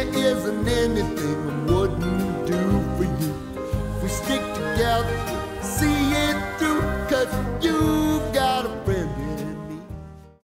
there isn't anything I wouldn't do for you. If we stick together, see it through, 'cause you